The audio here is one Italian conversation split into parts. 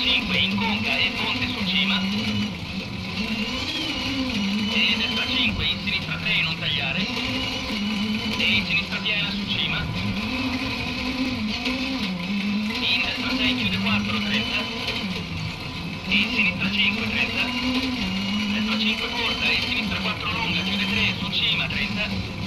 5 in conca e ponte su cima. E destra 5 in sinistra 3 non tagliare. E in sinistra piena su cima. In destra 6 chiude 4, 30. E in sinistra 5, 30. Destra 5 corta e sinistra 4 lunga, chiude 3 su cima, 30.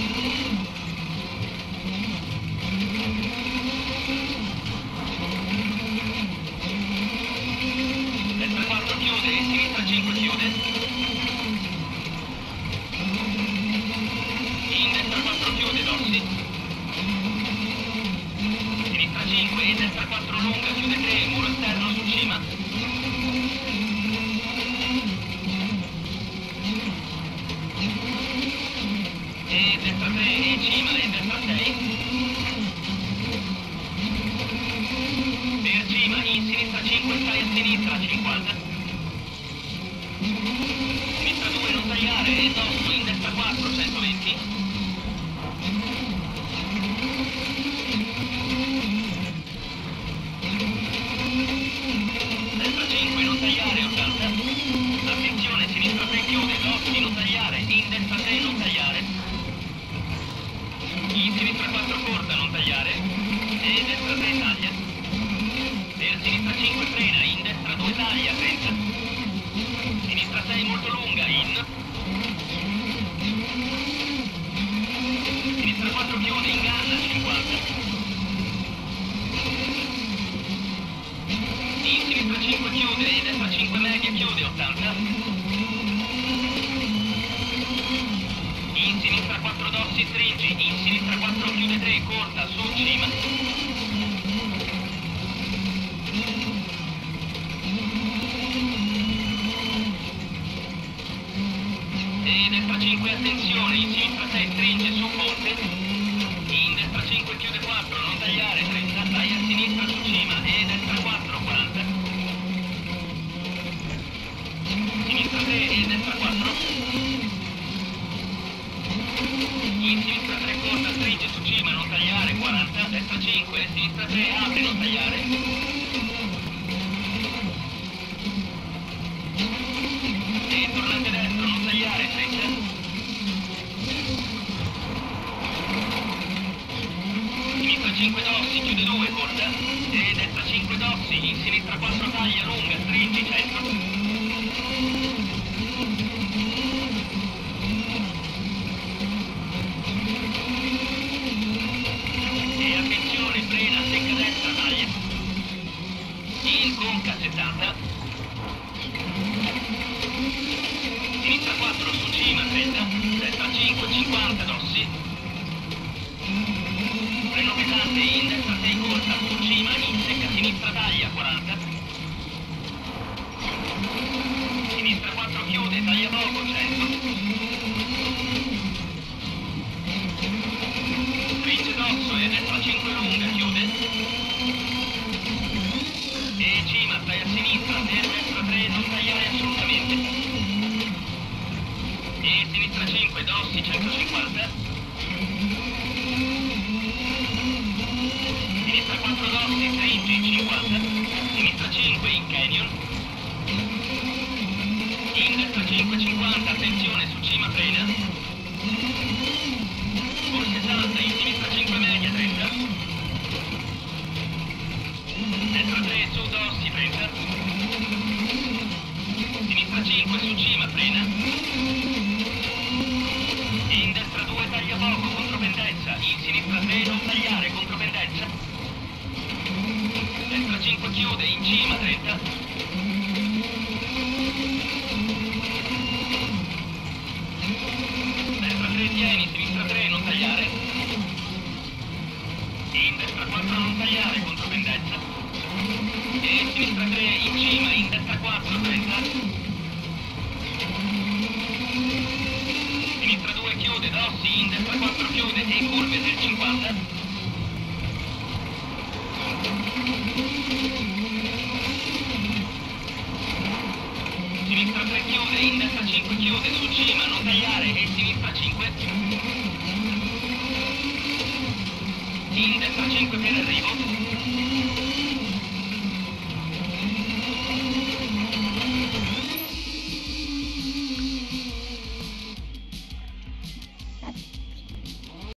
Destra 4 chiude e sinistra 5 chiude. In destra 4 chiude, Dossi. Sinistra 5 e destra 4 lunga, chiude 3, muro esterno su cima. E destra 3 e cima e destra 6. Per cima, in sinistra 5 stai a sinistra, 50. Sinistra 2 non tagliare e dosso in destra 4, 120. Destra 5 non tagliare, 80. Attenzione, sinistra 3 chiude, dossi non tagliare, in destra 6 non tagliare. In sinistra 4 corta, non tagliare. E destra 3 taglia. Per sinistra 5 frena, in destra 2 taglia, 30. Sinistra 6 molto lunga, in. Sinistra 4 chiude, inganna, 50. In sinistra 5 chiude e destra 5 media chiude, 80. In sinistra 4 dossi stringi, in sinistra 4 chiude 3, corta, su cima. E destra 5 attenzione, in sinistra 6 stringe, su ponte. In destra 5 chiude 4, non tagliare, 30, dai a sinistra su cima e destra 4, 40. Sinistra 3 e destra 4. In sinistra 3 corta, stringe su cima, non tagliare, 40, destra 5, sinistra 3 apre, non tagliare. E tornante destro, non tagliare, 30. Sinistra 5 dossi, chiude 2, corta. E destra 5 dossi, in sinistra 4 taglia, lunga, stringi, 100. E attenzione, frena, secca destra, taglia. In conca, 70. Sinistra 4 su cima, 30. Destra 5, 50, dossi. Freno pesante, in destra 6 corta, su cima, in secca sinistra taglia, 40. Sinistra 4 chiude, taglia poco, 100. Stringe dosso e destra 5 lunga, chiude. E cima, stai a sinistra, per destra 3 non tagliare assolutamente. E sinistra 5, dossi, 150. Sinistra 4 dossi, stringi, 50. Sinistra 5 in canyon. In destra 5, 50, attenzione, su cima frena. Forse salta, in sinistra 5 media, 30. Destra 3 su dossi, 30. Sinistra 5 su cima frena. In destra 2 taglia poco, contropendenza. In sinistra 3 non tagliare, contropendenza. Destra 5 chiude, in cima 30. Destra 3 tieni, sinistra 3 non tagliare. In destra 4 non tagliare, contropendenza. E sinistra 3 in cima, in destra 4, 30. Sinistra 2 chiude, dossi, in destra 4 chiude e curve del 50. Sinistra 3 chiude, in destra 5 chiude, su cima, non tagliare e sinistra 5. In destra 5 per arrivo.